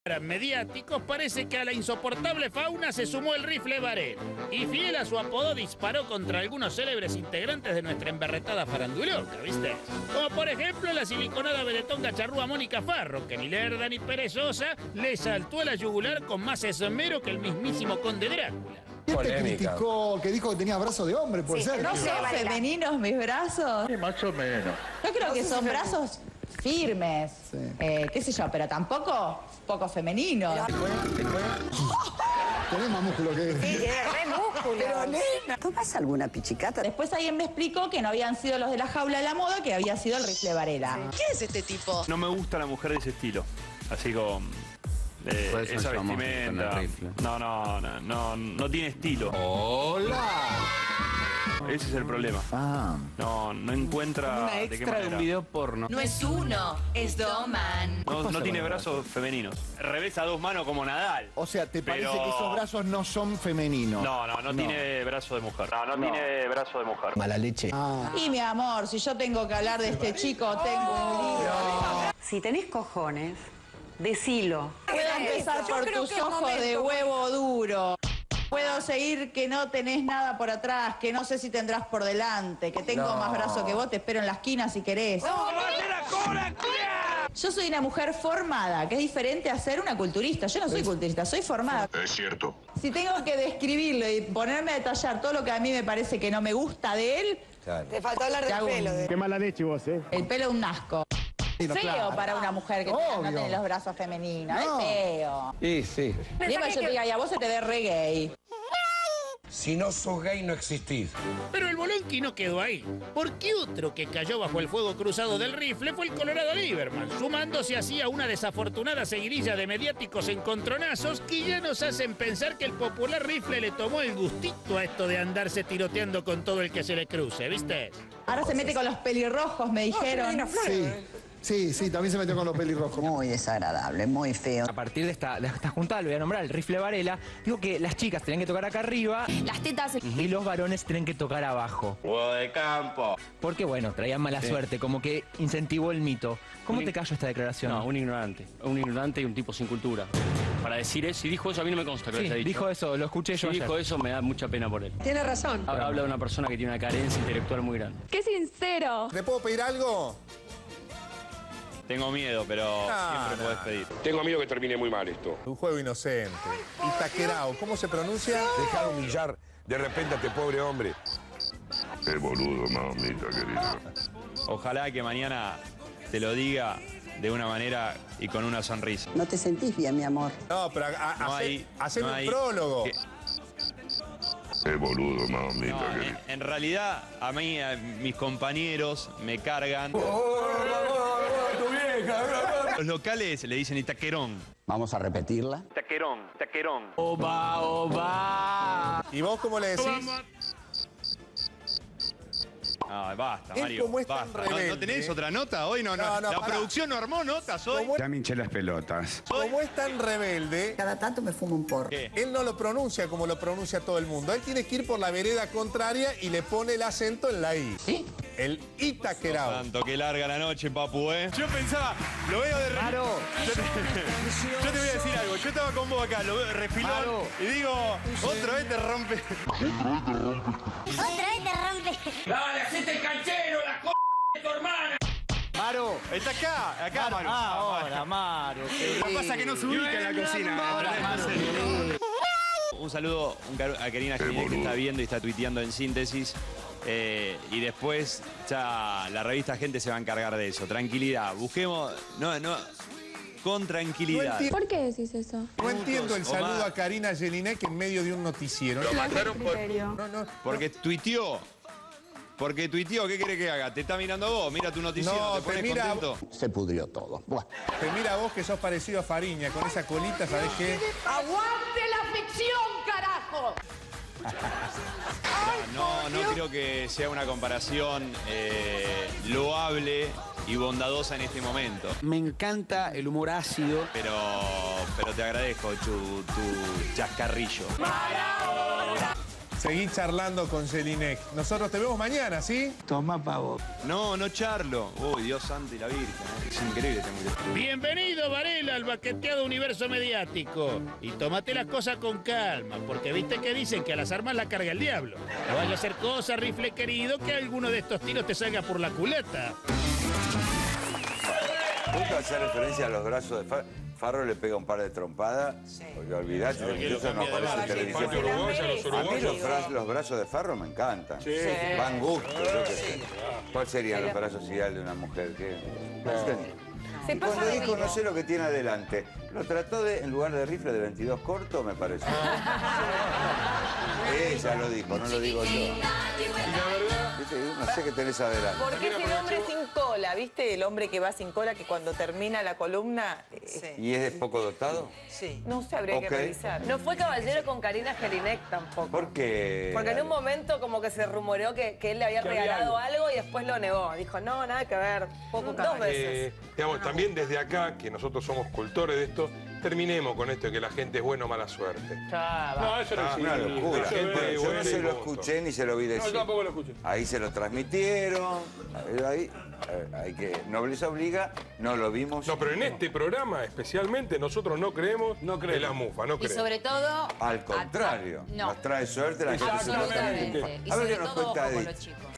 mediáticos, parece que a la insoportable fauna se sumó el rifle Varela. Y fiel a su apodo, disparó contra algunos célebres integrantes de nuestra emberretada faranduloca, ¿viste? Como por ejemplo la siliconada vedetonga charrúa Mónica Farro, que ni lerda ni perezosa le saltó a la yugular con más esmero que el mismísimo conde Drácula. ¿Quién te criticó, que dijo que tenía brazos de hombre, puede ser? ¿No son femeninos mis brazos? Sí, más o menos. Yo creo que son brazos firmes, Sí. qué sé yo, pero tampoco poco femeninos. Tenés más músculo que... Sí, tiene re músculo. Pero nena, ¿tomas alguna pichicata? Después alguien me explicó que no habían sido los de la jaula de la moda, que había sido el rifle Varela. ¿Quién es este tipo? No me gusta la mujer de ese estilo. Así con esa vestimenta. No tiene estilo. ¡Hola! Ese es el problema. No encuentra Una de qué extra de un manera. video porno. No es uno, es Doman. No tiene brazos femeninos. Revesa dos manos como Nadal. O sea, ¿te parece Pero- que esos brazos no son femeninos? No tiene brazo de mujer. No tiene brazo de mujer. Mala leche. Y mi amor, si yo tengo que hablar de este chico, tengo un libro. Si tenés cojones, decilo. Puedo empezar Yo por creo tus que es ojos momento. de huevo duro. Puedo seguir que no tenés nada por atrás, que no sé si tendrás por delante, que tengo más brazos que vos, te espero en la esquina si querés. Yo soy una mujer formada, que es diferente a ser una culturista. Yo no soy culturista, soy formada. Es cierto. Si tengo que describirlo y ponerme a detallar todo lo que a mí me parece que no me gusta de él, Te faltó hablar Te del hago un- pelo. Qué mala leche vos, ¿eh? el pelo es un asco. Feo claro. para una mujer que no Obvio. tiene los brazos femeninos, No. es feo. Sí. Dime yo te diga, y a vos se te ve re gay. Si no sos gay, no existís. Pero el bolonqui no quedó ahí, porque otro que cayó bajo el fuego cruzado del rifle fue el Colorado Lieberman, sumándose así a una desafortunada seguidilla de mediáticos encontronazos que ya nos hacen pensar que el popular rifle le tomó el gustito a esto de andarse tiroteando con todo el que se le cruce, ¿viste? Ahora se mete con los pelirrojos, me dijeron. Sí, también se metió con los pelirrojos. Muy desagradable, muy feo. A partir de esta juntada, lo voy a nombrar, el rifle Varela, digo que las chicas tienen que tocar acá arriba Las tetas. y los varones tienen que tocar abajo. Juego de campo. Porque, bueno, traían mala suerte, como que incentivó el mito. ¿Cómo te cayó esta declaración? No, un ignorante y un tipo sin cultura. Para decir eso, si dijo eso, a mí no me consta que lo Sí, haya dicho. dijo eso, lo escuché Si yo ayer. dijo eso, me da mucha pena por él. Tiene razón. Habla de una persona que tiene una carencia intelectual muy grande. ¡Qué sincero! ¿Te puedo pedir algo? Tengo miedo, pero siempre podés pedir. Tengo miedo que termine muy mal esto. Un juego inocente. Itaquerao, ¿cómo se pronuncia? Deja de humillar de repente a este pobre hombre. Qué boludo, mamita querida. Ojalá que mañana te lo diga de una manera y con una sonrisa. No te sentís bien, mi amor. No, pero No hay- hacer no un hay- prólogo. que- Qué boludo, mamita No, querida. en realidad, a mí, mis compañeros me cargan. Los locales le dicen Itaquerón. Vamos a repetirla. Itaquerón. ¿Y vos cómo le decís? No, basta, Él Mario. como es tan Basta. rebelde. ¿No tenés otra nota hoy? No. No, La pará. producción no armó notas hoy. Como, Ya me hinché las pelotas. como es tan rebelde, Cada tanto me fumo un porro. ¿Qué? él no lo pronuncia como lo pronuncia todo el mundo. Él tiene que ir por la vereda contraria y le pone el acento en la I. ¿Sí? El Itaquerao. Tanto que larga la noche, papu, ¿eh? Yo pensaba, lo veo de Claro. Yo te voy a decir algo. Yo estaba con vos acá, lo veo de refilón. Claro. Y digo, otra vez te rompe. Maro. Está acá, Maru. Ahora, Maro. Lo que pasa es que no se ubica en la cocina. Un saludo a Karina Giné, que está viendo y está tuiteando en Síntesis. Y después ya la revista Gente se va a encargar de eso. Tranquilidad. Busquemos. Con tranquilidad. ¿Por qué decís eso? No entiendo el Omar. saludo a Karina Jelinek en medio de un noticiero. No, Porque tuiteó. ¿Qué quiere que haga? Te está mirando vos, mira tu noticiero, No, te pones te mira- contento. Se pudrió todo. Buah. te mira a vos que sos parecido a Fariña, con esa colita, ¿sabés qué? ¡Aguante la ficción, carajo! No creo que sea una comparación loable y bondadosa en este momento. Me encanta el humor ácido. Pero te agradezco tu chascarrillo. Seguí charlando con Jelinek. Nosotros te vemos mañana, ¿sí? Toma pavo. No, no charlo. Uy, Dios santo y la Virgen. Es increíble. Bienvenido, Varela, al baqueteado universo mediático. Y tómate las cosas con calma, porque viste que dicen que a las armas la carga el diablo. No vaya a hacer cosa, rifle querido, que alguno de estos tiros te salga por la culata. Nunca hacer referencia a los brazos de Farro le pega un par de trompadas. Sí. Porque olvidate, eso no aparece en televisión. A mí los brazos de Farro me encantan. Sí. Van gusto, yo qué sé. ¿Cuál serían los brazos ideales de una mujer? Y cuando dijo no sé lo que tiene adelante, lo trató de, en lugar de rifle de 22 corto, me parece. Ella lo dijo, no lo digo yo. No sé qué tenés adelante. Porque es el hombre sin cola, ¿viste? El hombre que va sin cola, que cuando termina la columna... ¿Y es de poco dotado? Sí. No sé, habría que revisar. No fue caballero con Karina Jelinek tampoco. ¿Por qué? Porque en un momento como que se rumoreó que él le había regalado algo y después lo negó. Dijo, no, nada que ver. Poco dos veces. Digamos, también desde acá, que nosotros somos cultores de esto, terminemos con esto de que la gente es buena o mala suerte. No, eso no existe. Una locura. Yo no se lo escuché ni se lo vi decir. No, yo tampoco lo escuché. Ahí se lo transmitieron. Hay que... Nobleza obliga, no lo vimos. No, pero en este programa especialmente nosotros no creemos en la mufa, no creemos. Y sobre todo... Al contrario, nos trae suerte la gente. Absolutamente. A ver qué nos cuenta Edith.